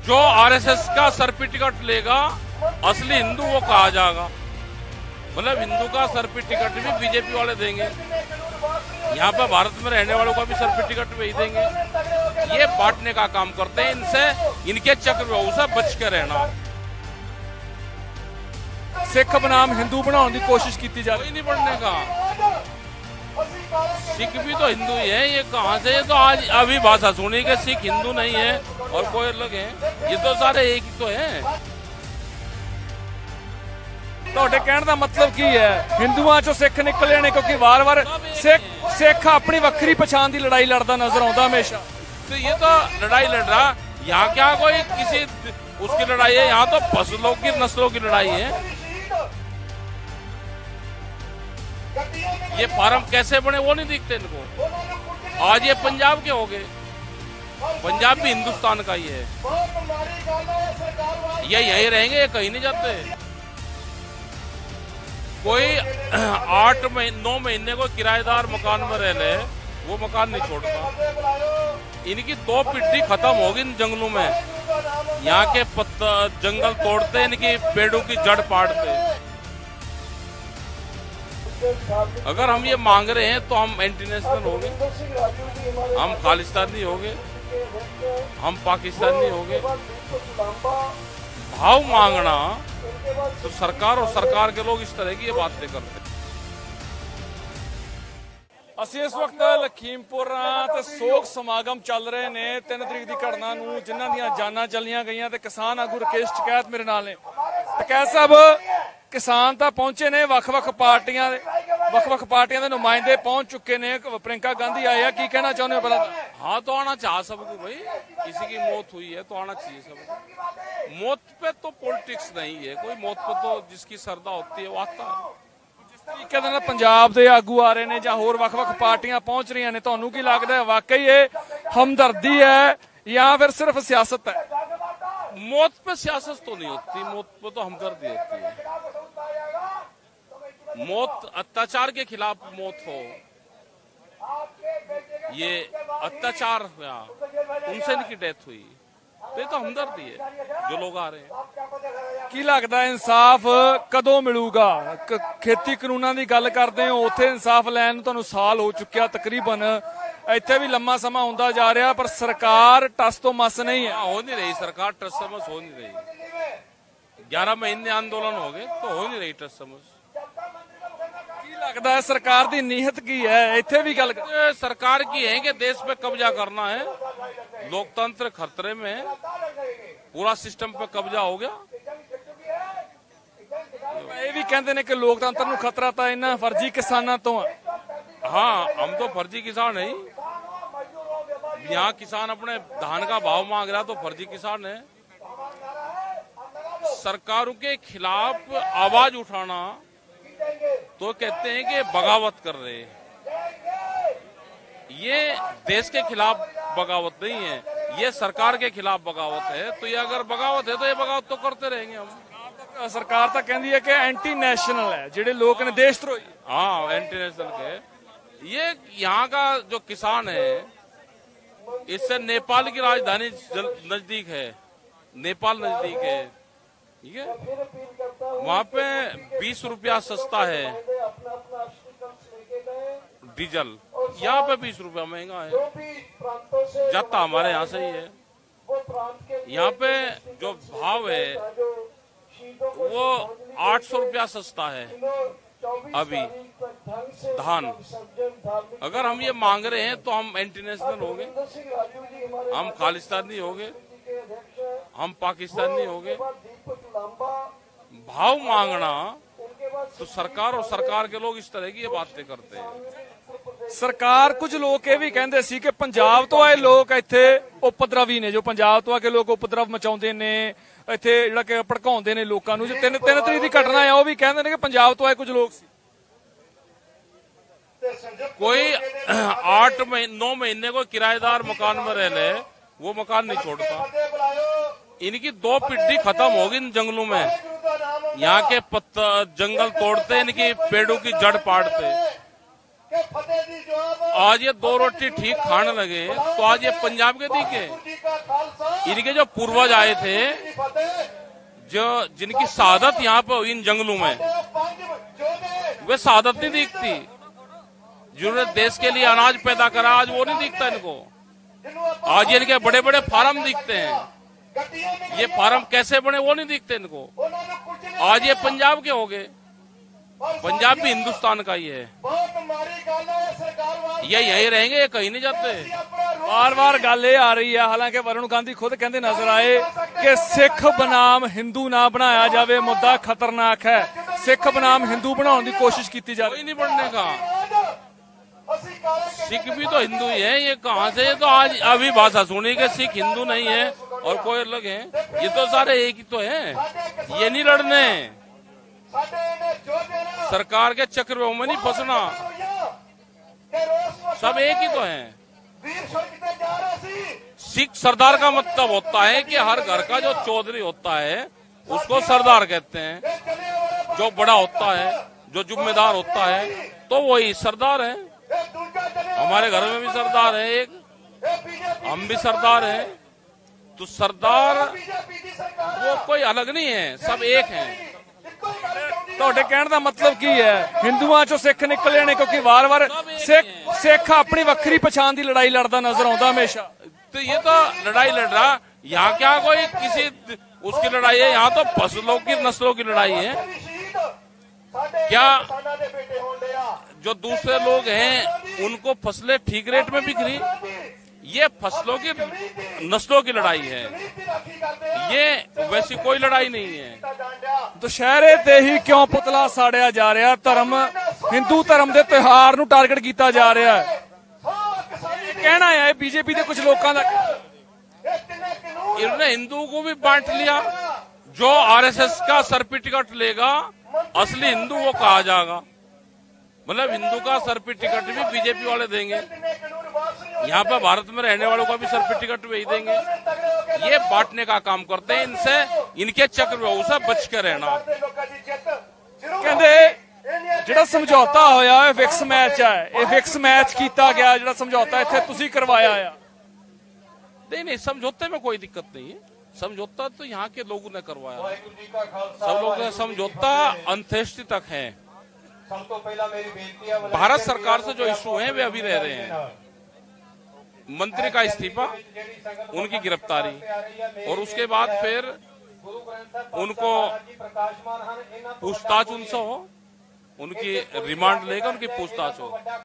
जो आरएसएस का सर्टिफिकेट लेगा असली हिंदू वो कहा जाएगा। मतलब हिंदू का सर्टिफिकेट भी बीजेपी वाले देंगे, यहाँ पे भारत में रहने वालों का भी सर्टिफिकेट वही देंगे। ये बांटने का काम करते हैं। इनसे इनके चक्रव्यूह से बच के रहना। सिख बनाम हिंदू बनाने की कोशिश की जा रही कोई नहीं बनने का। सिख भी तो हिंदू ही है। ये कहाँ से, ये तो आज अभी भाषा सुनी कि सिख हिंदू नहीं है और कोई अलग है। ये तो सारे एक ही तो है। ਤੁਹਾਡੇ ਕਹਿਣ ਦਾ ਮਤਲਬ ਕੀ ਹੈ ਹਿੰਦੂਆਂ ਚੋਂ ਸਿੱਖ ਨਿਕਲੇ ਨੇ ਕਿਉਂਕਿ ਵਾਰ-ਵਾਰ ਸਿੱਖ ਆਪਣੀ ਵੱਖਰੀ ਪਛਾਣ ਦੀ ਲੜਾਈ ਲੜਦਾ ਨਜ਼ਰ ਆਉਂਦਾ ਹਮੇशा। तो ये तो लड़ाई लड़ रहा, यहाँ क्या कोई किसी उसकी लड़ाई है, यहाँ तो फसलों की नस्लों की लड़ाई है। ये फार्म कैसे बने वो नहीं दिखते इनको। आज ये पंजाब के हो गए, पंजाब भी हिंदुस्तान का ही है। ये यही रहेंगे, ये कहीं नहीं जाते। कोई 8-9 महीने को किराएदार मकान में रह ले, वो मकान नहीं छोड़ता। इनकी 2 पीढ़ी खत्म होगी इन जंगलों में। यहाँ के जंगल तोड़ते, इनकी पेड़ों की जड़ पाड़ते। अगर हम ये मांग रहे हैं तो हम एंटी नेशनल हो गए, हम खालिस्तानी हो गए, हम पाकिस्तानी हो गए। भाव मांगना तो सरकार और सरकार के लोग इस तरह की ये बातें करते। ਅਸੀਂ ਇਸ ਵਕਤ ਲਖੀਮਪੁਰ ਤੇ ਸੋਗ ਸਮਾਗਮ ਚੱਲ ਰਹੇ ਨੇ 3 ਤਰੀਕ ਦੀ ਘਟਨਾ ਨੂੰ ਜਿਨ੍ਹਾਂ ਦੀਆਂ ਜਾਨਾਂ ਚਲੀਆਂ ਗਈਆਂ ਤੇ ਕਿਸਾਨ ਆਗੂ ਰਕੇਸ਼ ਟਕੈਤ ਮੇਰੇ ਨਾਲ ਨੇ। ਟਕੈਤ ਸਾਹਿਬ ਕਿਸਾਨ ਤਾਂ ਪਹੁੰਚੇ ਨੇ, ਵੱਖ-ਵੱਖ ਪਾਰਟੀਆਂ ਦੇ ਨੁਮਾਇੰਦੇ पहुंच चुके ने। प्रियंका गांधी आए हैं, की कहना चाहते हो पहला? हाँ तो आना चाह सबको भाई, किसी की मौत हुई है तो आना चाहिए सबको। मौत पे तो पॉलिटिक्स नहीं है कोई, मौत पे तो जिसकी श्रद्धा होती है वो आता है। जिस तरीके ਦੇ ਨਾਲ ਪੰਜਾਬ ਦੇ ਆਗੂ ਆ ਰਹੇ ਨੇ ਜਾਂ ਹੋਰ ਵੱਖ-ਵੱਖ ਪਾਰਟੀਆਂ ਪਹੁੰਚ ਰਹੀਆਂ ਨੇ, ਤੁਹਾਨੂੰ ਕੀ ਲੱਗਦਾ ਹੈ ਵਾਕਈ ਇਹ ਹਮਦਰਦੀ ਹੈ ਜਾਂ ਫਿਰ सिर्फ सियासत है? मौत पे सियासत तो नहीं होती, मौत पे तो हमदर्दी होती है। मौत अत्याचार के खिलाफ मौत हो, ये अत्याचार हुआ, उनसे इनकी डेथ हुई, तो ये तो हमदर्दी है जो लोग आ रहे हैं। ਕੀ ਲੱਗਦਾ ਇਨਸਾਫ ਕਦੋਂ ਮਿਲੂਗਾ? ਖੇਤੀ ਕਾਨੂੰਨਾਂ ਦੀ ਗੱਲ ਕਰਦੇ ਹੋ, ਉੱਥੇ ਇਨਸਾਫ ਲੈਣ ਨੂੰ ਤੁਹਾਨੂੰ ਸਾਲ ਹੋ ਚੁੱਕਿਆ ਤਕਰੀਬਨ। ਇੱਥੇ ਵੀ ਲੰਮਾ ਸਮਾਂ ਹੁੰਦਾ ਜਾ ਰਿਹਾ ਪਰ ਸਰਕਾਰ ਟਸ ਤੋਂ ਮਸ नहीं है। हो नहीं रही सरकार, टस समझ हो नहीं रही। 11 महीने आंदोलन हो गए तो हो नहीं रही टस समझ। ਕੀ ਲੱਗਦਾ ਹੈ ਸਰਕਾਰ ਦੀ ਨੀयत ਕੀ है? ਇੱਥੇ भी गल सरकार की है कि देश पे कब्जा करना है, लोकतंत्र खतरे में है, पूरा सिस्टम पे कब्जा हो गया। ਇਹ ਵੀ ਕਹਿੰਦੇ ਨੇ ਕਿ ਲੋਕਤੰਤਰ ਨੂੰ ਖਤਰਾ ਤਾਂ ਇਹਨਾਂ ਫਰਜ਼ੀ ਕਿਸਾਨਾਂ ਤੋਂ ਹੈ। हाँ हम तो फर्जी किसान नहीं, यहाँ किसान अपने धान का भाव मांग रहा तो फर्जी किसान है। सरकारों के खिलाफ आवाज उठाना तो कहते हैं कि बगावत कर रहे हैं। ये देश के खिलाफ बगावत नहीं है, ये सरकार के खिलाफ बगावत है। तो ये अगर बगावत है तो ये बगावत तो करते रहेंगे हम। सरकार तो कहती है कि एंटी नेशनल है, जेडे लोग ने देशद्रोही। हाँ एंटी नेशनल के। ये यहाँ का जो किसान है, इससे नेपाल की राजधानी नजदीक है, नेपाल नजदीक है, ठीक है। वहाँ पे 20 रुपया सस्ता है डीजल, यहाँ पे 20 रुपया महंगा है। जाता हमारे यहाँ से ही है। यहाँ पे जो भाव है वो 800 रुपया सस्ता है अभी धान। अगर हम ये मांग रहे हैं तो हम एंटी नेशनल हो गए, हम खालिस्तानी हो गए, हम पाकिस्तानी हो गए। भाव मांगना तो सरकार और सरकार के लोग इस तरह की ये बातें करते हैं। सरकार कुछ लोग ये भी कहते सी कि पंजाब तो आए लोग इत्थे उपद्रवी ने, जो पंजाब तो आके लोग उपद्रव मचाउंदे ने, इत्थे जिहड़ा कि भड़काउंदे ने लोकां नूं। जो 3 तरीक की घटना है वो भी कहते हैं कि पंजाब तो आए कुछ लोग सी। कोई 8-9 महीने को किराएदार मकान में रह ले, वो मकान नहीं छोड़ता। इनकी 2 पीढ़ी खत्म होगी इन जंगलों में। यहाँ के जंगल तोड़ते, इनकी पेड़ों की जड़ पाड़ते। आज ये 2 रोटी ठीक खाने लगे तो आज ये पंजाब के दिखे। इनके जो पूर्वज आए थे, जो जिनकी शहादत यहाँ पे हुई इन जंगलों में, वे शहादत नहीं दिखती। जिन्होंने देश के लिए अनाज पैदा करा, आज वो नहीं दिखता इनको। आज इनके बड़े बड़े फार्म दिखते हैं। ये फार्म कैसे बने वो नहीं दिखते इनको। आज ये पंजाब के हो गए। पंजाब भी हिंदुस्तान का ही है। ये यही रहेंगे, ये कहीं नहीं जाते। बार बार गल ये आ रही है, हालांकि वरुण गांधी खुद कहते नजर आए कि सिख बनाम हिंदू ना बनाया जाए, मुद्दा खतरनाक है। सिख बनाम हिंदू बनाने की कोशिश की जा रही। कोई नहीं बनने का। सिख भी तो हिंदू ही है। ये कहाँ से, ये तो आज अभी भाषा सुनी कि सिख हिंदू नहीं है और कोई अलग है। ये तो सारे एक ही तो है। ये नहीं लड़ने, सरकार के चक्रव्यूह में नहीं फंसना। सब एक ही तो है। सिख सरदार का मतलब होता है कि हर घर का जो चौधरी होता है उसको सरदार कहते हैं। जो बड़ा होता है, जो जिम्मेदार होता है, तो वही सरदार है। हमारे घर में भी सरदार है एक, हम भी सरदार हैं। तो सरदार वो कोई अलग नहीं है, सब एक हैं। ਤੁਹਾਡੇ ਕਹਿਣ ਦਾ ਮਤਲਬ ਕੀ ਹੈ? ਹਿੰਦੂਆਂ ਚੋਂ ਸਿੱਖ ਨਿਕਲੇ ਨੇ ਕਿਉਂਕਿ ਵਾਰ-ਵਾਰ ਸਿੱਖ ਆਪਣੀ ਵੱਖਰੀ ਪਛਾਣ ਦੀ ਲੜਾਈ ਲੜਦਾ ਨਜ਼ਰ ਆਉਂਦਾ ਹमेशा। तो ये तो लड़ाई लड़ रहा, यहाँ क्या कोई किसी उसकी लड़ाई है? यहाँ तो फसलों की नस्लों की लड़ाई है। क्या जो दूसरे लोग हैं उनको फसलें ठीक रेट में बिक रही? ये फसलों की नस्लों की लड़ाई है, ये वैसी कोई लड़ाई नहीं है। ਦੁਸ਼ਹਿਰੇ ਤੇ ਹੀ ਕਿਉਂ ਪੁਤਲਾ ਸਾੜਿਆ ਜਾ ਰਿਹਾ? ਧਰਮ, ਹਿੰਦੂ ਧਰਮ ਦੇ ਤਿਉਹਾਰ ਨੂੰ ਟਾਰਗੇਟ ਕੀਤਾ ਜਾ ਰਿਹਾ ਹੈ। कहना है बीजेपी के कुछ लोगों का। इन्होंने हिंदुओं को भी बांट लिया। जो आरएसएस का सर्टिफिकेट लेगा असली हिंदू वो कहा जाएगा। मतलब हिंदू का सर्टिफिकेट भी बीजेपी वाले देंगे। यहाँ पे भारत में रहने वालों का भी सर्टिफिकेट वही देंगे। ये बांटने का काम करते हैं। इनसे, इनके चक्रव्यूह से बच के रहना। कहते ਜਿਹੜਾ ਸਮਝੌਤਾ ਹੋਇਆ ਹੈ ਫਿਕਸ ਮੈਚ ਹੈ। ਇਹ ਫਿਕਸ ਮੈਚ ਕੀਤਾ ਗਿਆ ਜਿਹੜਾ ਸਮਝੌਤਾ ਇੱਥੇ ਤੁਸੀਂ ਕਰਵਾਇਆ ਆ। नहीं, समझौते में कोई दिक्कत नहीं है। समझौता तो यहाँ के लोगों ने करवाया। सब लोग समझौता अंत्येष्टि तक है। भारत सरकार से जो इशू है वे अभी रह रहे हैं। मंत्री का इस्तीफा, उनकी गिरफ्तारी, और उसके बाद फिर उनको पूछताछ उनसे हो, उनकी रिमांड लेकर उनकी पूछताछ हो।